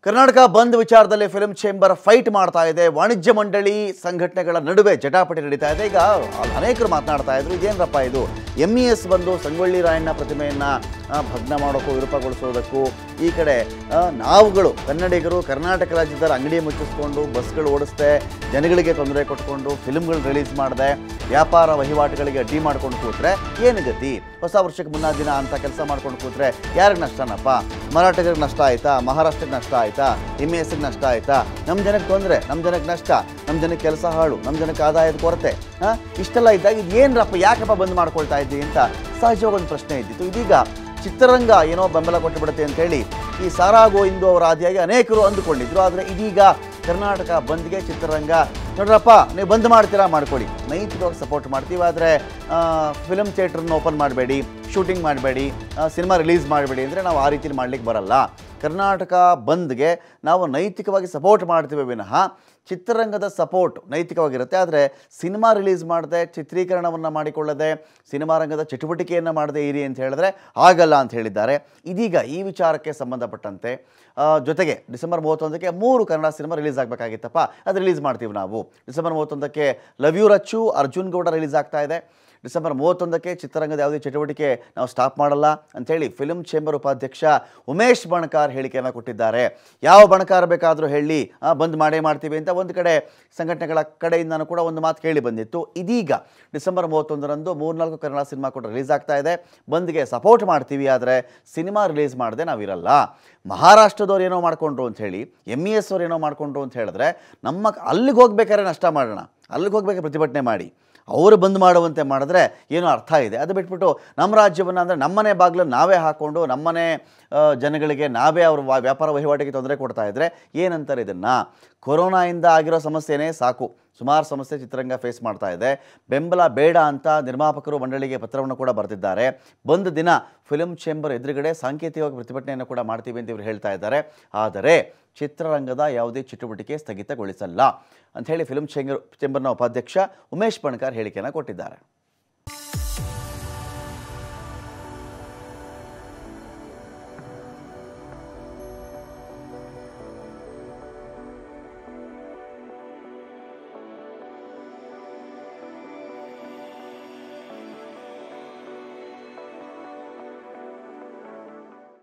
ಕರ್ನಾಟಕ ಬಂದ್ ವಿಚಾರದಲ್ಲಿ film chamber fight ಮಾಡ್ತಾ ಇದೆ. ವಾಣಿಜ್ಯ ಮಂಡಳಿ ಸಂಘಟನೆಗಳ ನಡುವೆ ಜಟಾಪಟಿ ನಡೀತಾ ಇದೆ. ಈಗ ಅನೇಕರು ಮಾತನಾಡ್ತಾ ಇದ್ರು, ಇದೇನಪ್ಪ ಇದು MES ಬಂದು ಸಂಗೊಳ್ಳಿ ರಾಯಣ್ಣ ಪ್ರತಿಮೆಯನ್ನು ಭಗ್ನ ಮಾಡೋಕ್ಕೂ ವಿರೂಪಗೊಳಿಸೋದಕ್ಕೂ, ಈ ಕಡೆ ನಾವುಗಳು ಕನ್ನಡಿಗರು ಕರ್ನಾಟಕ ರಾಜ್ಯದ ಅಂಗಡಿ ಮುಚ್ಚಿಸ್ಕೊಂಡು ಬಸ್ಗಳು ಓಡಿಸ್ದೆ, ಜನಗಳಿಗೆ ತೊಂದರೆ ಕೊಟ್ಕೊಂಡು ಫಿಲ್ಮ್ಗಳು ರಿಲೀಸ್ ಮಾಡಿದೆ, ವ್ಯಾಪಾರ ವಹಿವಾಟುಗಳಿಗೆ ಅಡ್ಡಿ ಮಾಡ್ಕೊಂಡು ಕೂತ್ರೆ ಏನು ಗತಿ? ಹೊಸ ವರ್ಷಕ್ಕೆ ಮುನ್ನಾ ದಿನ ಅಂತ ಕೆಲಸ ಮಾಡ್ಕೊಂಡು ಕೂತ್ರೆ ಯಾರಿಗೆ ನಷ್ಟನಪ್ಪ? ಮರಾಠಿಗರಿಗೆ ನಷ್ಟ ಆಯಿತಾ? ಮಹಾರಾಷ್ಟ್ರಕ್ಕೆ ನಷ್ಟ ಆಯಿತಾ? MESಗೆ ನಷ್ಟ ಆಯಿತಾ? ನಮ್ಮ ಜನಕ್ಕೆ ತೊಂದರೆ, ನಮ್ಮ ಜನಕ್ಕೆ ನಷ್ಟ, ನಮ್ಮ ಜನಕ್ಕೆ ಕೆಲಸ ಹಾಳು, ನಮ್ಮ ಜನಕ್ಕೆ ಆದಾಯದ ಕೊರತೆ, ಇಷ್ಟೆಲ್ಲ ಇದ್ದಾಗ ಇದು ಏನರಪ್ಪ, ಯಾಕಪ್ಪ ಬಂದ್ ಮಾಡ್ಕೊಳ್ತಾ ಇದ್ದೀವಿ ಅಂತ ಸಹಜವಾಗಿ ಒಂದು ಪ್ರಶ್ನೆ ಇದ್ದಿತ್ತು. ಇದೀಗ ಚಿತ್ರರಂಗ ಏನೋ ಬೆಂಬಲ ಕೊಟ್ಟು ಬಿಡುತ್ತೆ ಅಂತೇಳಿ ಈ ಸಾರಾ ಗೋವಿಂದು ಅವರ ಆದಿಯಾಗಿ ಅನೇಕರು ಅಂದುಕೊಂಡಿದ್ರು. ಆದರೆ ಇದೀಗ ಕರ್ನಾಟಕ ಬಂದ್ಗೆ ಚಿತ್ರರಂಗ ನೋಡ್ರಪ್ಪ, ನೀವು ಬಂದ್ ಮಾಡ್ತೀರಾ ಮಾಡ್ಕೊಳ್ಳಿ, ನೈತಿಕವಾಗಿ ಸಪೋರ್ಟ್ ಮಾಡ್ತೀವಿ, ಆದರೆ ಫಿಲಮ್ ಥಿಯೇಟ್ರನ್ನ ಓಪನ್ ಮಾಡಬೇಡಿ, ಶೂಟಿಂಗ್ ಮಾಡಬೇಡಿ, ಸಿನಿಮಾ ರಿಲೀಸ್ ಮಾಡಬೇಡಿ ಅಂದರೆ ನಾವು ಆ ರೀತಿ ಮಾಡಲಿಕ್ಕೆ ಬರಲ್ಲ. ಕರ್ನಾಟಕ ಬಂದ್ಗೆ ನಾವು ನೈತಿಕವಾಗಿ ಸಪೋರ್ಟ್ ಮಾಡ್ತೀವಿ ವಿನಃ ಚಿತ್ರರಂಗದ ಸಪೋರ್ಟ್ ನೈತಿಕವಾಗಿರುತ್ತೆ, ಆದರೆ ಸಿನಿಮಾ ರಿಲೀಸ್ ಮಾಡದೆ, ಚಿತ್ರೀಕರಣವನ್ನು ಮಾಡಿಕೊಳ್ಳದೆ, ಸಿನಿಮಾ ರಂಗದ ಚಟುವಟಿಕೆಯನ್ನು ಮಾಡದೆ ಇರಿ ಅಂತ ಹೇಳಿದ್ರೆ ಆಗಲ್ಲ ಅಂತ ಹೇಳಿದ್ದಾರೆ. ಇದೀಗ ಈ ವಿಚಾರಕ್ಕೆ ಸಂಬಂಧಪಟ್ಟಂತೆ ಜೊತೆಗೆ ಡಿಸೆಂಬರ್ 31ಕ್ಕೆ 3 ಕನ್ನಡ ಸಿನಿಮಾ ರಿಲೀಸ್ ಆಗಬೇಕಾಗಿತ್ತಪ್ಪ, ಅದು ರಿಲೀಸ್ ಮಾಡ್ತೀವಿ ನಾವು. ಡಿಸೆಂಬರ್ 31ಕ್ಕೆ love you Rachchu Arjun Gowda release ಆಗ್ತಾ ಇದೆ. ಡಿಸೆಂಬರ್ 31ಕ್ಕೆ ಚಿತ್ರರಂಗದ ಯಾವುದೇ ಚಟುವಟಿಕೆ ನಾವು ಸ್ಟಾಪ್ ಮಾಡಲ್ಲ ಅಂಥೇಳಿ ಫಿಲ್ಮ್ ಚೇಂಬರ್ ಉಪಾಧ್ಯಕ್ಷ ಉಮೇಶ್ ಬಣಕಾರ್ ಹೇಳಿಕೆಯನ್ನು ಕೊಟ್ಟಿದ್ದಾರೆ. ಯಾವ ಬಣಕಾರ್ ಬೇಕಾದರೂ ಹೇಳಿ ಬಂದ್ ಮಾಡೇ ಮಾಡ್ತೀವಿ ಅಂತ ಒಂದು ಕಡೆ ಸಂಘಟನೆಗಳ ಕಡೆಯಿಂದನೂ ಕೂಡ ಒಂದು ಮಾತು ಕೇಳಿ ಬಂದಿತ್ತು. ಇದೀಗ ಡಿಸೆಂಬರ್ 31ರಂದು 3-4 ಕನ್ನಡ ಸಿನಿಮಾ ಕೂಡ ರಿಲೀಸ್ ಆಗ್ತಾ ಇದೆ. ಬಂದ್ಗೆ ಸಪೋರ್ಟ್ ಮಾಡ್ತೀವಿ, ಆದರೆ ಸಿನಿಮಾ ರಿಲೀಸ್ ಮಾಡದೆ ನಾವಿರಲ್ಲ. ಮಹಾರಾಷ್ಟ್ರದವ್ರು ಏನೋ ಮಾಡ್ಕೊಂಡ್ರು ಅಂಥೇಳಿ, MES ಅವ್ರು ಏನೋ ಮಾಡ್ಕೊಂಡ್ರು ಅಂತ ಹೇಳಿದ್ರೆ ಅಲ್ಲಿಗೆ ಹೋಗ್ಬೇಕಾದ್ರೆ ನಷ್ಟ ಮಾಡೋಣ, ಅಲ್ಲಿಗೆ ಹೋಗ್ಬೇಕಾದ್ರೆ ಪ್ರತಿಭಟನೆ ಮಾಡಿ, ಅವರು ಬಂದ್ ಮಾಡುವಂತೆ ಮಾಡಿದ್ರೆ ಏನೋ ಅರ್ಥ ಇದೆ. ಅದು ಬಿಟ್ಬಿಟ್ಟು ನಮ್ಮ ರಾಜ್ಯವನ್ನು ಅಂದರೆ ನಮ್ಮನೆ ಬಾಗಿಲು ನಾವೇ ಹಾಕ್ಕೊಂಡು ನಮ್ಮನೆ ಜನಗಳಿಗೆ ನಾವೇ ಅವ್ರ ವ್ಯಾಪಾರ ವಹಿವಾಟಿಗೆ ತೊಂದರೆ ಕೊಡ್ತಾ ಇದ್ದರೆ ಏನಂತಾರೆ ಇದನ್ನು? ಕೊರೋನಾಯಿಂದ ಆಗಿರೋ ಸಮಸ್ಯೆನೇ ಸಾಕು, ಸುಮಾರು ಸಮಸ್ಯೆ ಚಿತ್ರರಂಗ ಫೇಸ್ ಮಾಡ್ತಾ ಇದೆ. ಬೆಂಬಲ ಬೇಡ ಅಂತ ನಿರ್ಮಾಪಕರು ಮಂಡಳಿಗೆ ಪತ್ರವನ್ನು ಕೂಡ ಬರೆದಿದ್ದಾರೆ. ಬಂದ ದಿನ ಫಿಲ್ಮ್ ಚೇಂಬರ್ ಎದುರುಗಡೆ ಸಾಂಕೇತಿಕವಾಗಿ ಪ್ರತಿಭಟನೆಯನ್ನು ಕೂಡ ಮಾಡ್ತೀವಿ ಅಂತ ಇವರು ಹೇಳ್ತಾ ಇದ್ದಾರೆ. ಆದರೆ ಚಿತ್ರರಂಗದ ಯಾವುದೇ ಚಟುವಟಿಕೆ ಸ್ಥಗಿತಗೊಳಿಸಲ್ಲ ಅಂಥೇಳಿ ಫಿಲ್ಮ್ ಚೇಂಬರ್ನ ಉಪಾಧ್ಯಕ್ಷ ಉಮೇಶ್ ಬಣಕಾರ್ ಹೇಳಿಕೆಯನ್ನು ಕೊಟ್ಟಿದ್ದಾರೆ.